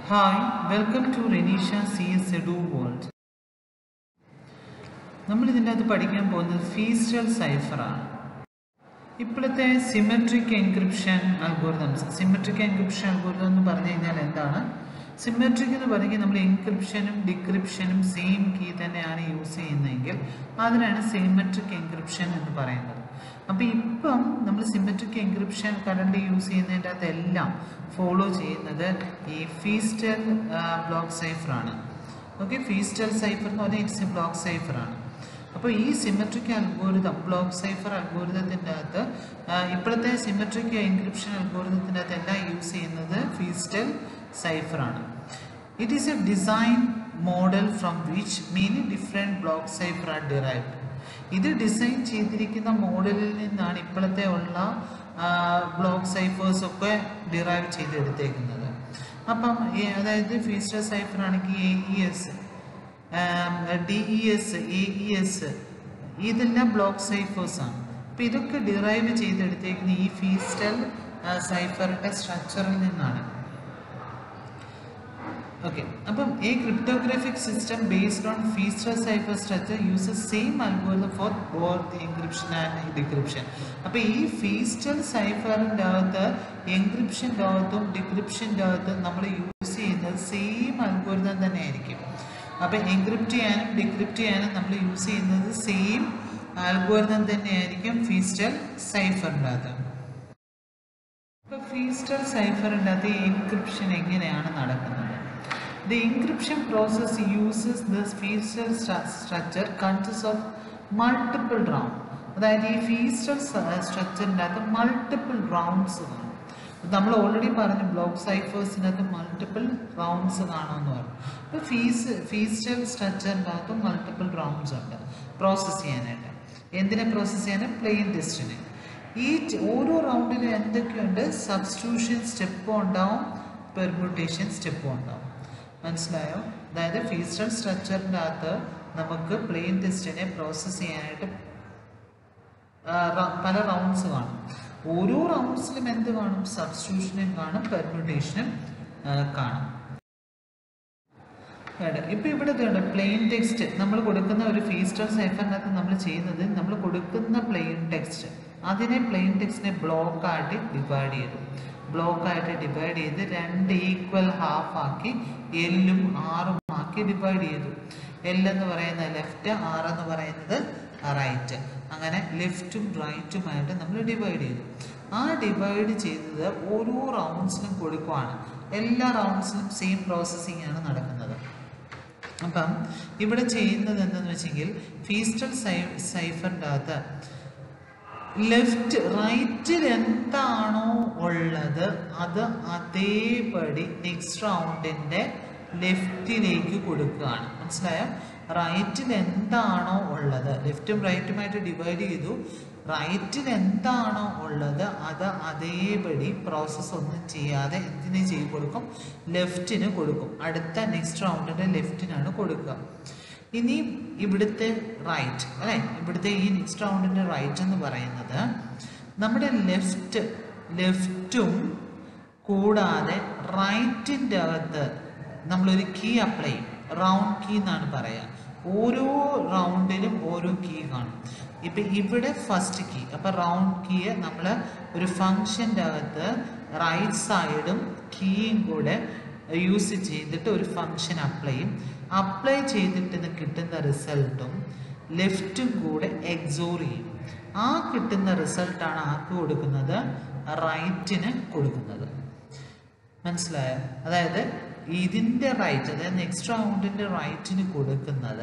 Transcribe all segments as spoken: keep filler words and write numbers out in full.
Hi, welcome to Renisha C S Edu World. നമ്മൾ ഇതിൻ്റെ അകത്ത് പഠിക്കാൻ പോകുന്നത് ഫീസ്റ്റൽ സൈഫറാണ്. ഇപ്പോഴത്തെ symmetric encryption algorithms. Symmetric encryption algorithm എന്ന് പറഞ്ഞു കഴിഞ്ഞാൽ എന്താണ്? സിമെട്രിക് എന്ന് പറയുന്നത് നമ്മൾ എൻക്രിപ്ഷനും ഡിക്രിപ്ഷനും സെയിം കീ തന്നെയാണ് യൂസ് ചെയ്യുന്നതെങ്കിൽ അതിനാണ് സിമെട്രിക് എൻക്രിപ്ഷൻ എന്ന് പറയുന്നത്. അപ്പോൾ ഇപ്പം നമ്മൾ സിമെട്രിക് എൻക്രിപ്ഷൻ കറണ്ട് യൂസ് ചെയ്യുന്നതിൻ്റെ അകത്തെല്ലാം ഫോളോ ചെയ്യുന്നത് ഈ ഫീസ്റ്റൽ ബ്ലോക്ക് സൈഫറാണ്. ഓക്കെ, ഫീസ്റ്റൽ സൈഫർ എന്ന് പറഞ്ഞാൽ ഇറ്റ്സ് എ ബ്ലോക്ക് സൈഫറാണ്. അപ്പോൾ ഈ സിമെട്രിക് അൽഗോരിതം ബ്ലോക്ക് സൈഫർ അൽഗോരിതത്തിൻ്റെ അകത്ത് ഇപ്പോഴത്തെ സിമെട്രിക് എൻക്രിപ്ഷൻ അൽഗോരിതത്തിൻ്റെ അകത്ത് എല്ലാം യൂസ് ചെയ്യുന്നത് ഫീസ്റ്റൽ സൈഫറാണ്. It is a design model from which many different block cipher are derived. ഇത് ഡിസൈൻ ചെയ്തിരിക്കുന്ന മോഡലിൽ നിന്നാണ് ഇപ്പോഴത്തെ ഉള്ള ബ്ലോക്ക് സൈഫേഴ്സ് ഒക്കെ ഡിറൈവ് ചെയ്തെടുത്തേക്കുന്നത്. അപ്പം അതായത് ഫീസ്റ്റൽ സൈഫർ ആണെങ്കിൽ A E S, D E S, A E S ഇതെല്ലാം ബ്ലോക്ക് സൈഫേഴ്സാണ്. അപ്പം ഇതൊക്കെ ഡിറൈവ് ചെയ്തെടുത്തേക്കുന്ന ഈ ഫീസ്റ്റൽ സൈഫറിൻ്റെ സ്ട്രക്ചറിൽ നിന്നാണ്. Okay, അപ്പം a cryptographic system based on feaster cipher structure uses same algorithm for both the encryption and decryption. അപ്പോൾ ഈ ഫീസ്റ്റൽ സൈഫറിൻ്റെ അകത്ത് എൻക്രിപ്ഷൻ്റെ അകത്തും ഡിക്രിപ്ഷൻ്റെ അകത്തും നമ്മൾ യൂസ് ചെയ്യുന്നത് സെയിം അൽഗോരിതം തന്നെ ആയിരിക്കും. അപ്പോൾ എൻക്രിപ്റ്റ് ചെയ്യാനും ഡിക്രിപ്റ്റ് ചെയ്യാനും നമ്മൾ യൂസ് ചെയ്യുന്നത് സെയിം അൽഗോരിതം തന്നെയായിരിക്കും ഫീസ്റ്റൽ സൈഫറിൻ്റെ അകത്ത്. ഇപ്പോൾ ഫീസ്റ്റൽ സൈഫറിൻ്റെ അകത്ത് എൻക്രിപ്ഷൻ എങ്ങനെയാണ് നടക്കുന്നത്? The encryption process uses this feaster structure consists of multiple rounds. അതായത് ഈ ഫീസ്റ്റൽ സ്ട്രക്ചറിൻ്റെ അകത്ത് മൾട്ടിപ്പിൾ റൗണ്ട്സ് കാണും. നമ്മൾ ഓൾറെഡി പറഞ്ഞു ബ്ലോക്ക് സൈഫേഴ്സിനകത്ത് മൾട്ടിപ്പിൾ റൗണ്ട്സ് കാണുമെന്ന് പറഞ്ഞു. ഇപ്പോൾ ഫീസ് ഫീസ്റ്റൽ സ്ട്രക്ചറിൻ്റെ അകത്ത് മൾട്ടിപ്പിൾ റൗണ്ട്സ് ഉണ്ട് പ്രോസസ്സ് ചെയ്യാനായിട്ട്. എന്തിനെ പ്രോസസ്സ് ചെയ്യാൻ? പ്ലെയിൻ ടെസ്റ്റിന്. ഈ ഓരോ റൗണ്ടിലും എന്തൊക്കെയുണ്ട്? സബ്സ്റ്റിറ്റ്യൂഷൻ സ്റ്റെപ്പും ഉണ്ടാവും, പെർമ്യൂട്ടേഷൻ സ്റ്റെപ്പും ഉണ്ടാവും. മനസ്സിലായോ? അതായത് ഫീസ്റ്റൽ സ്ട്രക്ചറിൻ്റെ അകത്ത് നമുക്ക് പ്ലെയിൻ ടെസ്റ്റിനെ പ്രോസസ്സ് ചെയ്യാനായിട്ട് പല റൗണ്ട്സ് കാണും. ഓരോ റൗണ്ട്സിലും എന്ത് കാണും? സബ്സ്റ്റിറ്റ്യൂഷനും കാണും, പെർമ്യൂട്ടേഷനും കാണും. ഇപ്പോൾ ഇവിടെ ഇതുണ്ട് പ്ലെയിൻ ടെക്സ്റ്റ് നമ്മൾ കൊടുക്കുന്ന ഒരു ഫീസ്റ്റൽ സൈഫറിനകത്ത് നമ്മൾ ചെയ്യുന്നത് നമ്മൾ കൊടുക്കുന്ന പ്ലെയിൻ ടെക്സ്റ്റ് അതിനെ പ്ലെയിൻ ടെക്സ്റ്റിനെ ബ്ലോക്കായിട്ട് ഡിവൈഡ് ചെയ്തു. ബ്ലോക്കായിട്ട് ഡിവൈഡ് ചെയ്ത് രണ്ട് ഈക്വൽ ഹാഫ് ആക്കി എല്ലും ആറും ആക്കി ഡിവൈഡ് ചെയ്തു. എൽ എന്ന് പറയുന്നത് ലെഫ്റ്റ്, ആർ എന്ന് പറയുന്നത് റൈറ്റ്. അങ്ങനെ ലെഫ്റ്റും റൈറ്റുമായിട്ട് നമ്മൾ ഡിവൈഡ് ചെയ്തു. ആ ഡിവൈഡ് ചെയ്തത് ഓരോ റൗണ്ട്സിലും കൊടുക്കുവാണ്. എല്ലാ റൗണ്ട്സിലും സെയിം പ്രോസസ്സിംഗ് ആണ് നടക്കുന്നത്. അപ്പം ഇവിടെ ചെയ്യുന്നത് എന്തെന്ന് വെച്ചെങ്കിൽ ഫീസ്റ്റൽ സൈ സൈഫറിൻ്റെ അകത്ത് ലെഫ്റ്റ് റൈറ്റിൽ എന്താണോ ഉള്ളത് അത് അതേപടി നെക്സ്റ്റ് റൗണ്ടിൻ്റെ ലെഫ്റ്റിലേക്ക് കൊടുക്കുകയാണ്. മനസ്സിലായോ? റൈറ്റിൽ എന്താണോ ഉള്ളത്, ലെഫ്റ്റും റൈറ്റുമായിട്ട് ഡിവൈഡ് ചെയ്തു, റൈറ്റിൽ എന്താണോ ഉള്ളത് അത് അതേപടി പ്രോസസ്സ് ഒന്നും ചെയ്യാതെ എന്തിനു ചെയ്ത് കൊടുക്കും? ലെഫ്റ്റിന് കൊടുക്കും. അടുത്ത നെക്സ്റ്റ് റൗണ്ടിൻ്റെ ലെഫ്റ്റിനാണ് കൊടുക്കുക. ഇനി ഇവിടുത്തെ റൈറ്റ് അല്ലേ, ഇവിടുത്തെ ഈ നെക്സ്റ്റ് റൗണ്ടിൻ്റെ റൈറ്റ് എന്ന് പറയുന്നത് നമ്മുടെ ലെഫ്റ്റ് ലെഫ്റ്റും കൂടാതെ റൈറ്റിൻ്റെ അകത്ത് നമ്മളൊരു കീ അപ്ലൈ ചെയ്യും. റൗണ്ട് കീ എന്നാണ് പറയുക. ഓരോ റൗണ്ടിലും ഓരോ കീ കാണും. ഇപ്പം ഇവിടെ ഫസ്റ്റ് കീ, അപ്പം റൗണ്ട് കീയെ നമ്മൾ ഒരു ഫങ്ഷൻ്റെ അകത്ത് റൈറ്റ് സൈഡും കീയും കൂടെ യൂസ് ചെയ്തിട്ട് ഒരു ഫങ്ഷൻ അപ്ലൈ ചെയ്യും. അപ്ലൈ ചെയ്തിട്ട് കിട്ടുന്ന റിസൾട്ടും ലെഫ്റ്റും കൂടെ എക്സോർ ചെയ്യും. ആ കിട്ടുന്ന റിസൾട്ടാണ് ആർക്ക് കൊടുക്കുന്നത്? റൈറ്റിന് കൊടുക്കുന്നത്. മനസ്സിലായോ? അതായത് ഇതിൻ്റെ റൈറ്റ്, അതായത് നെക്സ്റ്റ് റൗണ്ടിൻ്റെ റൈറ്റിന് കൊടുക്കുന്നത്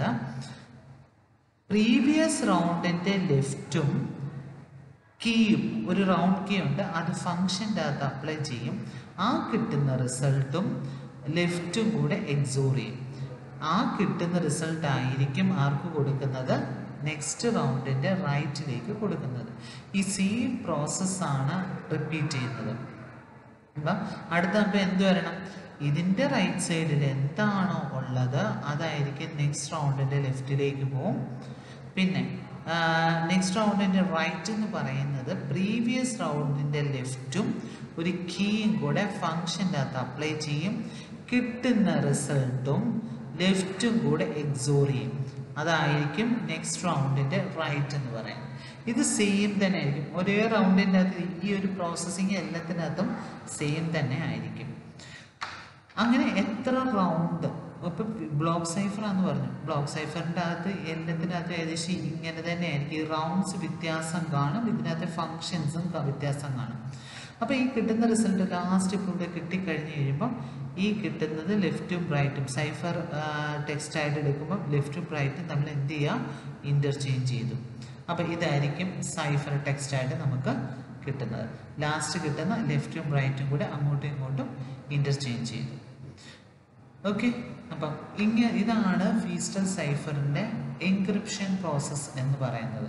പ്രീവിയസ് റൗണ്ടിൻ്റെ ലെഫ്റ്റും കീയും, ഒരു റൗണ്ട് കീ ഉണ്ട്, അത് ഫങ്ഷൻ്റെ അകത്ത് അപ്ലൈ ചെയ്യും. ആ കിട്ടുന്ന റിസൾട്ടും ലെഫ്റ്റും കൂടെ എക്സോർ ചെയ്യും. ആ കിട്ടുന്ന റിസൾട്ട് ആയിരിക്കും ആർക്ക് കൊടുക്കുന്നത്? നെക്സ്റ്റ് റൗണ്ടിൻ്റെ റൈറ്റിലേക്ക് കൊടുക്കുന്നത്. ഈ സെയിം പ്രോസസ്സാണ് റിപ്പീറ്റ് ചെയ്യുന്നത്. അപ്പം അടുത്ത അപ്പം എന്ത് വരണം? ഇതിൻ്റെ റൈറ്റ് സൈഡിൽ എന്താണോ ഉള്ളത് അതായിരിക്കും നെക്സ്റ്റ് റൗണ്ടിൻ്റെ ലെഫ്റ്റിലേക്ക് പോവും. പിന്നെ നെക്സ്റ്റ് റൗണ്ടിൻ്റെ റൈറ്റ് എന്ന് പറയുന്നത് പ്രീവിയസ് റൗണ്ടിൻ്റെ ലെഫ്റ്റും ഒരു കീയും കൂടെ ഫംഗ്ഷൻ്റെ അകത്ത് അപ്ലൈ ചെയ്യും. കിട്ടുന്ന റിസൾട്ടും ലെഫ്റ്റും കൂടെ എക്സോർ ചെയ്യും. അതായിരിക്കും നെക്സ്റ്റ് റൗണ്ടിൻ്റെ റൈറ്റ് എന്ന് പറയുന്നത്. ഇത് സെയിം തന്നെ ആയിരിക്കും. ഒരേ റൗണ്ടിൻ്റെ അകത്ത് ഈ ഒരു പ്രോസസ്സിങ് എല്ലാത്തിനകത്തും സെയിം തന്നെ ആയിരിക്കും. അങ്ങനെ എത്ര റൗണ്ട് ഇപ്പം ബ്ലോക്ക് സൈഫറാന്ന് പറഞ്ഞു. ബ്ലോക്ക് സൈഫറിൻ്റെ അകത്ത് എല്ലാത്തിനകത്ത് ഏകദേശം ഇങ്ങനെ തന്നെ ആയിരിക്കും. ഈ റൗണ്ട്സ് വ്യത്യാസം കാണും, ഇതിനകത്ത് ഫങ്ഷൻസും വ്യത്യാസം കാണും. അപ്പോൾ ഈ കിട്ടുന്ന റിസൾട്ട് ലാസ്റ്റ് ഇപ്പോൾ ഇവിടെ കിട്ടിക്കഴിഞ്ഞ് കഴിയുമ്പം ഈ കിട്ടുന്നത് ലെഫ്റ്റും റൈറ്റും സൈഫർ ടെക്സ്റ്റായിട്ട് എടുക്കുമ്പം ലെഫ്റ്റും റൈറ്റും നമ്മൾ എന്ത് ചെയ്യുക, ഇൻ്റർചേഞ്ച് ചെയ്തു. അപ്പോൾ ഇതായിരിക്കും സൈഫർ ടെക്സ്റ്റായിട്ട് നമുക്ക് കിട്ടുന്നത്. ലാസ്റ്റ് കിട്ടുന്ന ലെഫ്റ്റും റൈറ്റും കൂടെ അങ്ങോട്ടും ഇങ്ങോട്ടും ഇൻ്റർചേഞ്ച് ചെയ്തു. ഓക്കെ, അപ്പം ഇങ്ങനെ ഇതാണ് ഫീസ്റ്റൽ സൈഫറിൻ്റെ എൻക്രിപ്ഷൻ പ്രോസസ്സ് എന്ന് പറയുന്നത്.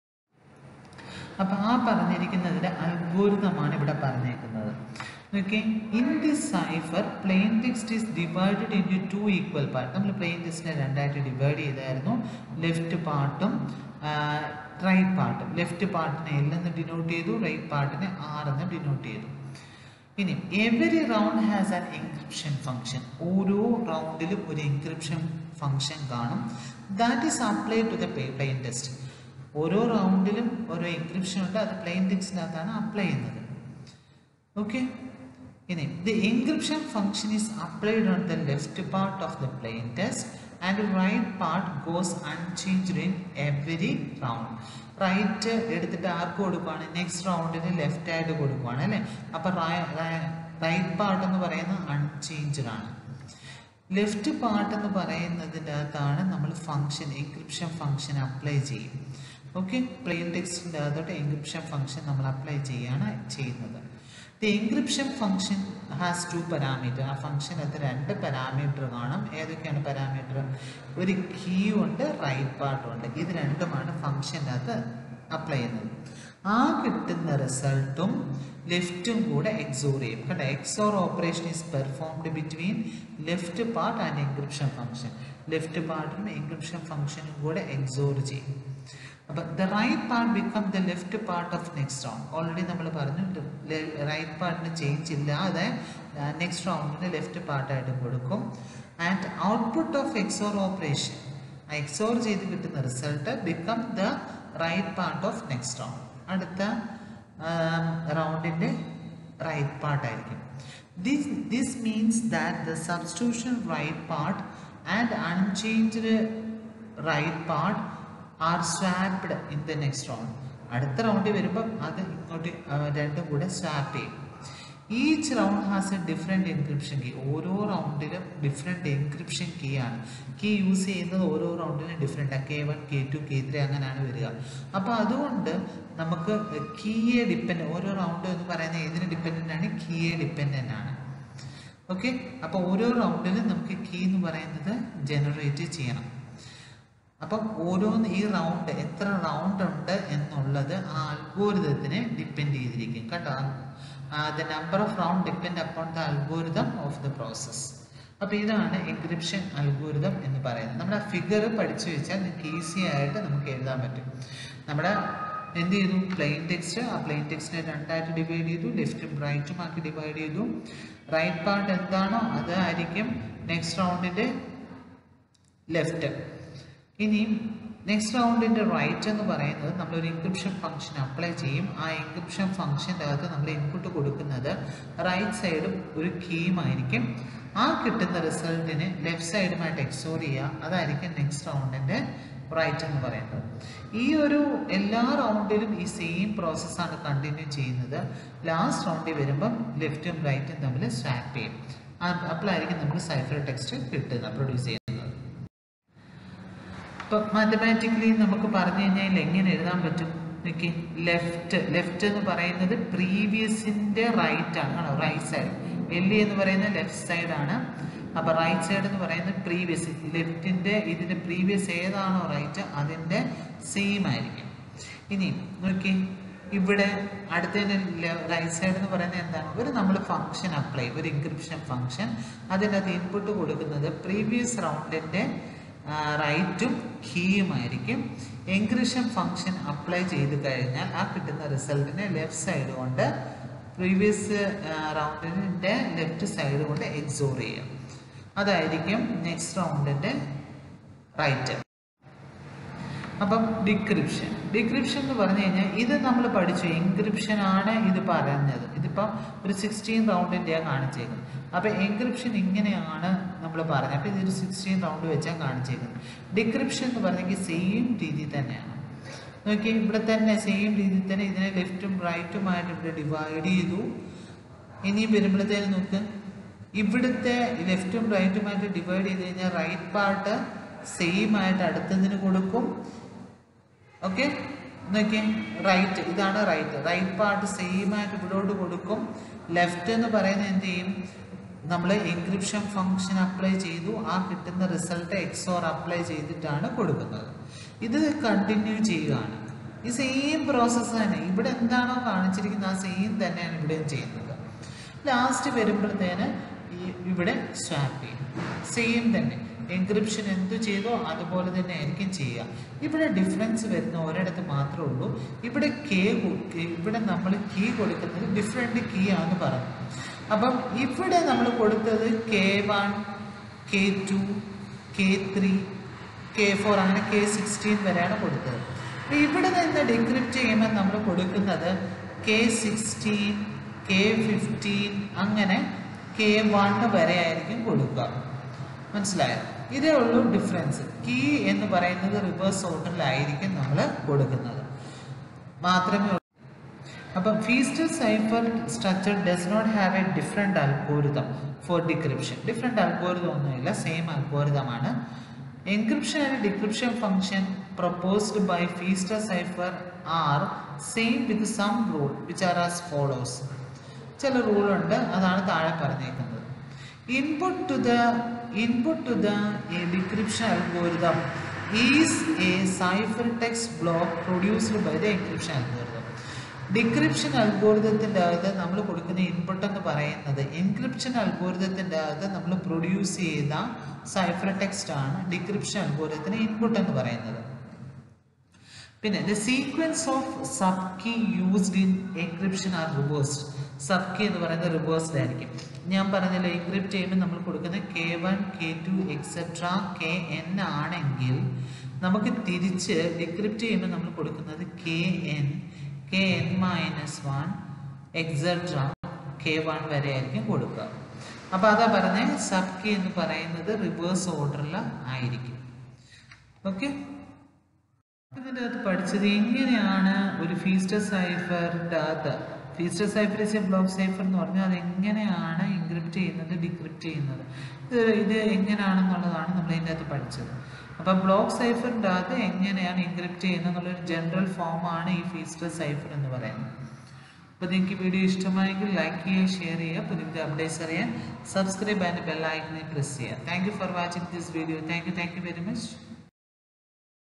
അപ്പം ആ പറഞ്ഞിരിക്കുന്നതിൻ്റെ അൽഗോരിതമാണ് ഇവിടെ പറഞ്ഞേക്കുന്നത്. ഓക്കെ, in this cipher plain text is divided into two equal part. നമ്മൾ പ്ലെയിൻ ടെക്സ്റ്റിനെ രണ്ടായിട്ട് ഡിവൈഡ് ചെയ്തായിരുന്നു, ലെഫ്റ്റ് പാർട്ടും റൈറ്റ് പാർട്ടും. ലെഫ്റ്റ് പാർട്ടിനെ എൽ എന്ന് ഡിനോട്ട് ചെയ്തു, റൈറ്റ് പാർട്ടിനെ ആർ എന്ന് ഡിനോട്ട് ചെയ്തു. ഇനി every round has an encryption function. ഓരോ റൗണ്ടിലും ഒരു എൻക്രിപ്ഷൻ ഫംഗ്ഷൻ കാണും. That is applied to the plain text. ഓരോ റൗണ്ടിലും ഓരോ എൻക്രിപ്ഷൻ ഉണ്ട്, അത് പ്ലെയിൻ ടെക്സ്റ്റിനകത്താണ് അപ്ലൈ ചെയ്യുന്നത്. ഓക്കെ, ഇനി the encryption function is applied on the left part of the plain text and right part goes unchanged in every round. Right എടുത്തിട്ട് ആർക്ക് കൊടുക്കുകയാണ്, നെക്സ്റ്റ് റൗണ്ടിന് ലെഫ്റ്റ് ആയിട്ട് കൊടുക്കുകയാണ് അല്ലേ. അപ്പം റൈറ്റ് പാർട്ട് എന്ന് പറയുന്നത് അൺചേഞ്ച്ഡ് ആണ്. ലെഫ്റ്റ് പാർട്ട് എന്ന് പറയുന്നതിൻ്റെ അകത്താണ് നമ്മൾ ഫംഗ്ഷൻ എൻക്രിപ്ഷൻ ഫംഗ്ഷൻ അപ്ലൈ ചെയ്യും. ഓക്കെ, പ്ലെയിൻ ടെക്സ്റ്റിൻ്റെ അകത്തോട്ട് എൻക്രിപ്ഷൻ ഫംഗ്ഷൻ നമ്മൾ അപ്ലൈ ചെയ്യുകയാണ് ചെയ്യുന്നത്. The encryption function has two parameter. ആ ഫംഗ്ഷനകത്ത് രണ്ട് പാരാമീറ്റർ കാണും. ഏതൊക്കെയാണ് പാരാമീറ്റർ? ഒരു കീ ഉണ്ട്, റൈറ്റ് പാർട്ടും ഉണ്ട്. ഇത് രണ്ടുമാണ് ഫംഗ്ഷൻ്റെ അകത്ത് അപ്ലൈ ചെയ്യുന്നത്. ആ കിട്ടുന്ന റിസൾട്ടും ലെഫ്റ്റും കൂടെ എക്സോർ ചെയ്യും. കണ്ട, XOR operation is performed between left part and encryption function. Left പാർട്ടിനും എൻക്രിപ്ഷൻ ഫംഗ്ഷനും കൂടെ എക്സോർ ചെയ്യും. അപ്പം the right part become the left part of next round. Already നമ്മൾ പറഞ്ഞു റൈറ്റ് പാർട്ടിന് ചേഞ്ച് ഇല്ലാതെ നെക്സ്റ്റ് റൗണ്ടിന് ലെഫ്റ്റ് പാർട്ടായിട്ട് കൊടുക്കും. And output of XOR operation, XOR ചെയ്ത് കിട്ടുന്ന result become the right part of next round. അടുത്ത റൗണ്ടിൻ്റെ റൈറ്റ് പാർട്ടായിരിക്കും. This this means that the substitution right part and unchanged right part are swapped in the next round. അടുത്ത റൗണ്ടിൽ വരുമ്പം അത് ഇങ്ങോട്ട് രണ്ടും കൂടെ സ്വാപ്പ് ചെയ്യും. Each round has a different encryption key. ഓരോ റൗണ്ടിലും ഡിഫറെൻറ്റ് എൻക്രിപ്ഷൻ കീ ആണ്. കീ യൂസ് ചെയ്യുന്നത് ഓരോ റൗണ്ടിലും different. K one K two K three അങ്ങനെയാണ് വരിക. അപ്പോൾ അതുകൊണ്ട് നമുക്ക് കീയെ ഡിപ്പെൻഡ്, ഓരോ റൗണ്ട് എന്ന് പറയുന്നത് ഏതിന് ഡിപ്പെൻഡൻ്റ് ആണ്? കീയെ ഡിപ്പെൻഡൻ്റ് ആണ്. ഓക്കെ, അപ്പോൾ ഓരോ റൗണ്ടിലും നമുക്ക് കീ എന്ന് പറയുന്നത് ജനറേറ്റ് ചെയ്യണം. അപ്പം ഓരോന്ന് ഈ റൗണ്ട് എത്ര റൗണ്ട് ഉണ്ട് എന്നുള്ളത് ആ അൽഗോരിതത്തിനെ ഡിപ്പെൻഡ് ചെയ്തിരിക്കും. കേട്ടോ, the number of round depend upon the algorithm of the process. അപ്പോൾ ഇതാണ് എൻക്രിപ്ഷൻ അൽഗോരിതം എന്ന് പറയുന്നത്. നമ്മുടെ ഫിഗർ പഠിച്ചു വെച്ചാൽ നിങ്ങൾക്ക് ഈസി ആയിട്ട് നമുക്ക് എഴുതാൻ പറ്റും. നമ്മുടെ എന്ത് ചെയ്തു, പ്ലെയിൻ ടെക്സ്റ്റ്, ആ പ്ലെയിൻ ടെക്സ്റ്റിനെ രണ്ടായിട്ട് ഡിവൈഡ് ചെയ്തു, ലെഫ്റ്റും റൈറ്റും ആക്കി ഡിവൈഡ് ചെയ്തു. റൈറ്റ് പാർട്ട് എന്താണോ അതായിരിക്കും നെക്സ്റ്റ് റൗണ്ടിൻ്റെ ലെഫ്റ്റ്. ഇനി നെക്സ്റ്റ് റൗണ്ടിൻ്റെ റൈറ്റ് എന്ന് പറയുന്നത് നമ്മളൊരു എൻക്രിപ്ഷൻ ഫംഗ്ഷൻ അപ്ലൈ ചെയ്യും. ആ എൻക്രിപ്ഷൻ ഫംഗ്ഷൻ്റെ അകത്ത് നമ്മൾ ഇൻപുട്ട് കൊടുക്കുന്നത് റൈറ്റ് സൈഡും ഒരു കീയുമായിരിക്കും. ആ കിട്ടുന്ന റിസൾട്ടിന് ലെഫ്റ്റ് സൈഡുമായിട്ട് എക്സോർ ചെയ്യുക. അതായിരിക്കും നെക്സ്റ്റ് റൗണ്ടിൻ്റെ റൈറ്റ് എന്ന് പറയുന്നത്. ഈ ഒരു എല്ലാ റൗണ്ടിലും ഈ സെയിം പ്രോസസ്സാണ് കണ്ടിന്യൂ ചെയ്യുന്നത്. ലാസ്റ്റ് റൗണ്ടിൽ വരുമ്പം ലെഫ്റ്റും റൈറ്റും തമ്മിൽ സ്വാപ്പ് ചെയ്യും. അപ്പോഴായിരിക്കും നമുക്ക് സൈഫർ ടെക്സ്റ്റ് കിട്ടുക, പ്രൊഡ്യൂസ് ചെയ്യുന്നത്. ഇപ്പം മാത്തമാറ്റിക്കലി നമുക്ക് പറഞ്ഞു കഴിഞ്ഞാൽ എങ്ങനെ എഴുതാൻ പറ്റും? ഓക്കെ, ലെഫ്റ്റ് ലെഫ്റ്റ് എന്ന് പറയുന്നത് പ്രീവിയസിൻ്റെ റൈറ്റ് ആണ്. ആണോ, റൈറ്റ് സൈഡ്. എൽ എന്ന് പറയുന്നത് ലെഫ്റ്റ് സൈഡാണ്. അപ്പോൾ റൈറ്റ് സൈഡ് എന്ന് പറയുന്നത് പ്രീവിയസ്, ലെഫ്റ്റിൻ്റെ ഇതിൻ്റെ പ്രീവിയസ് ഏതാണോ റൈറ്റ് അതിൻ്റെ സെയിം ആയിരിക്കും. ഇനി നോക്കി, ഇവിടെ അടുത്തതിന് റൈറ്റ് സൈഡ് എന്ന് പറയുന്നത് എന്താണ്? ഒരു നമ്മൾ ഫംഗ്ഷൻ അപ്ലൈ, ഒരു എൻക്രിപ്ഷൻ ഫംഗ്ഷൻ, അതിനകത്ത് ഇൻപുട്ട് കൊടുക്കുന്നത് പ്രീവിയസ് റൗണ്ടിൻ്റെ റൈറ്റും കീയുമായിരിക്കും. എൻക്രിപ്ഷൻ ഫംഗ്ഷൻ അപ്ലൈ ചെയ്ത് കഴിഞ്ഞാൽ ആ കിട്ടുന്ന റിസൾട്ടിനെ ലെഫ്റ്റ് സൈഡ് കൊണ്ട് പ്രീവിയസ് റൗണ്ടിൻ്റെ ലെഫ്റ്റ് സൈഡ് കൊണ്ട് എക്സോർ ചെയ്യാം. അതായിരിക്കും നെക്സ്റ്റ് റൗണ്ടിൻ്റെ റൈറ്റ്. അപ്പം ഡിക്രിപ്ഷൻ ഡിക്രിപ്ഷൻ എന്ന് പറഞ്ഞു കഴിഞ്ഞാൽ ഇത് നമ്മൾ പഠിച്ചു. എൻക്രിപ്ഷൻ ആണ് ഇത് പറഞ്ഞത്. ഇതിപ്പം ഒരു സിക്സ്റ്റീൻ റൗണ്ടിൻ്റെയാണ് കാണിച്ചേക്കുന്നത്. അപ്പോൾ എൻക്രിപ്ഷൻ ഇങ്ങനെയാണ് നമ്മൾ പറഞ്ഞത്. അപ്പോൾ ഇതൊരു സിക്സ്റ്റീൻ റൗണ്ട് വെച്ചാൽ കാണിച്ചേക്കുന്നത്. ഡിക്രിപ്ഷൻ എന്ന് പറഞ്ഞെങ്കിൽ സെയിം രീതി തന്നെയാണ്. നോക്കി, ഇവിടെ തന്നെ സെയിം രീതിയിൽ തന്നെ ഇതിനെ ലെഫ്റ്റും റൈറ്റുമായിട്ട് ഇവിടെ ഡിവൈഡ് ചെയ്തു. ഇനിയും വരുമ്പോഴത്തേനും നോക്ക്, ഇവിടുത്തെ ലെഫ്റ്റും റൈറ്റുമായിട്ട് ഡിവൈഡ് ചെയ്ത് കഴിഞ്ഞാൽ റൈറ്റ് പാർട്ട് സെയിം ആയിട്ട് അടുത്തതിന് കൊടുക്കും. ഓക്കെ, നോക്കി, റൈറ്റ് ഇതാണ് റൈറ്റ് റൈറ്റ് പാർട്ട് സെയിം ആയിട്ട് ഇവിടോട്ട് കൊടുക്കും. ലെഫ്റ്റ് എന്ന് പറയുന്നത് എന്ത് ചെയ്യും? നമ്മൾ എൻക്രിപ്ഷൻ ഫംഗ്ഷൻ അപ്ലൈ ചെയ്തു. ആ കിട്ടുന്ന റിസൾട്ട് എക്സോർ അപ്ലൈ ചെയ്തിട്ടാണ് കൊടുക്കുന്നത്. ഇത് കണ്ടിന്യൂ ചെയ്യുകയാണ്. ഈ സെയിം പ്രോസസ്സ് തന്നെ ഇവിടെ എന്താണോ കാണിച്ചിരിക്കുന്നത് ആ സെയിം തന്നെയാണ് ഇവിടെയും ചെയ്യുന്നത്. ലാസ്റ്റ് വരുമ്പോഴത്തേന് ഇവിടെ സ്വാപ്പ് ചെയ്യും. സെയിം തന്നെ എൻക്രിപ്ഷൻ എന്തു ചെയ്തോ അതുപോലെ തന്നെ ആയിരിക്കും ചെയ്യുക. ഇവിടെ ഡിഫറൻസ് വരുന്ന ഒരിടത്ത് മാത്രമേ ഉള്ളൂ. ഇവിടെ കേ ഇവിടെ നമ്മൾ കീ കൊടുക്കുന്നത് ഡിഫറെൻറ്റ് കീ ആണെന്ന് പറഞ്ഞു. അപ്പം ഇവിടെ നമ്മൾ കൊടുത്തത് K one, K two, K three, K four അങ്ങനെ കെ സിക്സ്റ്റീൻ വരെയാണ് കൊടുത്തത്. അപ്പോൾ ഇവിടെ നിന്ന് ഡിക്രിപ്റ്റ് ചെയ്യുമ്പോൾ നമ്മൾ കൊടുക്കുന്നത് കെ സിക്സ്റ്റീൻ, കെ ഫിഫ്റ്റീൻ അങ്ങനെ കെ വൺ വരെ ആയിരിക്കും കൊടുക്കുക. മനസ്സിലായോ? ഇതേ ഉള്ളൂ ഡിഫറൻസ്. കീ എന്ന് പറയുന്നത് റിവേഴ്സ് ഓർഡറിലായിരിക്കും നമ്മൾ കൊടുക്കുന്നത് മാത്രമേ ഉള്ളൂ. അപ്പം Feistel cipher structure does not have a different algorithm for decryption. Different algorithm ഒന്നുമില്ല, സെയിം അൽഗോരിതമാണ്. Encryption and decryption function proposed by Feaster cipher are same with some rule which are as follows. ചില rule ഉണ്ട്, അതാണ് താഴെ പറഞ്ഞേക്കുന്നത്. Input to the input to the a decryption algorithm is a ciphertext block produced by the encryption algorithm. Decryption അൽഗോരിതത്തിൻ്റെ അകത്ത് നമ്മൾ കൊടുക്കുന്ന input എന്ന് പറയുന്നത് എൻക്രിപ്ഷൻ അൽഗോരിതത്തിൻ്റെ അകത്ത് നമ്മൾ പ്രൊഡ്യൂസ് ചെയ്ത സൈഫർ ടെക്സ്റ്റ് ആണ് ഡിക്രിപ്ഷൻ അൽഗോരിതത്തിന് ഇൻപുട്ട് എന്ന് പറയുന്നത്. പിന്നെ the sequence of sub key used in encryption are reversed. Sub key എന്ന് പറയുന്നത് റിവേഴ്സ്ഡ് ആയിരിക്കും. ഞാൻ പറഞ്ഞല്ലോ, എൻക്രിപ്റ്റ് ചെയ്യുമ്പോൾ നമ്മൾ കൊടുക്കുന്ന K one, K two etcetera K N ആണെങ്കിൽ നമുക്ക് തിരിച്ച് ഡിക്രിപ്റ്റ് ചെയ്യുമ്പോൾ നമ്മൾ കൊടുക്കുന്നത് K N, K N minus one etcetera K one വരെ ആയിരിക്കും കൊടുക്കുക. അപ്പോൾ അതാ പറഞ്ഞ സബ് കീ എന്ന് പറയുന്നത് റിവേഴ്സ് ഓർഡറിൽ ആയിരിക്കും. ഓക്കെ, ഇതിൻ്റെ അകത്ത് പഠിച്ചത് എങ്ങനെയാണ് ഒരു ഫീസ്റ്റർ സൈഫറിൻ്റെ അകത്ത്, Feistel cipher is a block cipher എന്ന് പറഞ്ഞാൽ അത് എങ്ങനെയാണ് എൻക്രിപ്റ്റ് ചെയ്യുന്നത്, ഡിക്രിപ്റ്റ് ചെയ്യുന്നത്, ഇത് ഇത് എങ്ങനെയാണെന്നുള്ളതാണ് നമ്മൾ ഇതിൻ്റെ അകത്ത് പഠിച്ചത്. അപ്പം ബ്ലോക്ക് സൈഫറിൻ്റെ അകത്ത് എങ്ങനെയാണ് എൻക്രിപ്റ്റ് ചെയ്യുന്നത് എന്നുള്ളൊരു ജനറൽ ഫോമാണ് ഈ ഫീസ്റ്റർ സൈഫർ എന്ന് പറയുന്നത്. അപ്പോൾ നിങ്ങൾക്ക് വീഡിയോ ഇഷ്ടമായെങ്കിൽ ലൈക്ക് ചെയ്യുക, ഷെയർ ചെയ്യുക, പുതിയ പുതിയ അപ്ഡേറ്റ്സ് അറിയാൻ സബ്സ്ക്രൈബ് ആൻഡ് ബെൽ ഐക്കണിൽ പ്രസ് ചെയ്യുക. Thank you for watching this video. Thank you thank you very much.